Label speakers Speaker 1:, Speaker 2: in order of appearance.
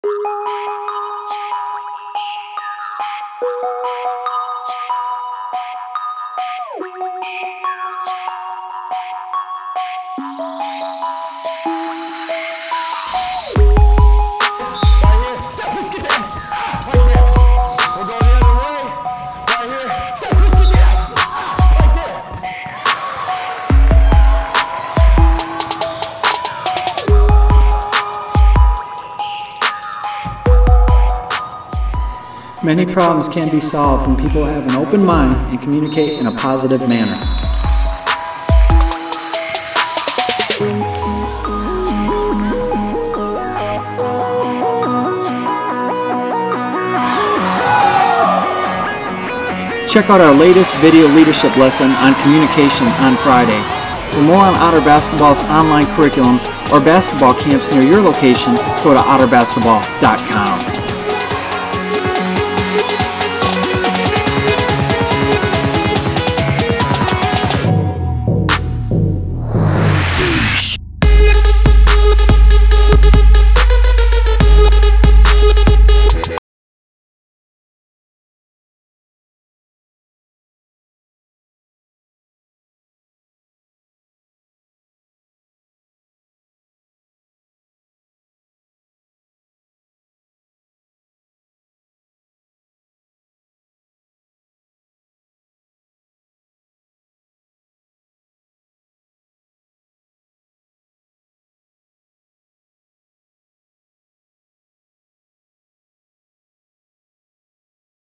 Speaker 1: Many problems can be solved when people have an open mind and communicate in a positive manner. Check out our latest video leadership lesson on communication on Friday. For more on OtterBasketball's online curriculum or basketball camps near your location, go to OtterBasketball.com.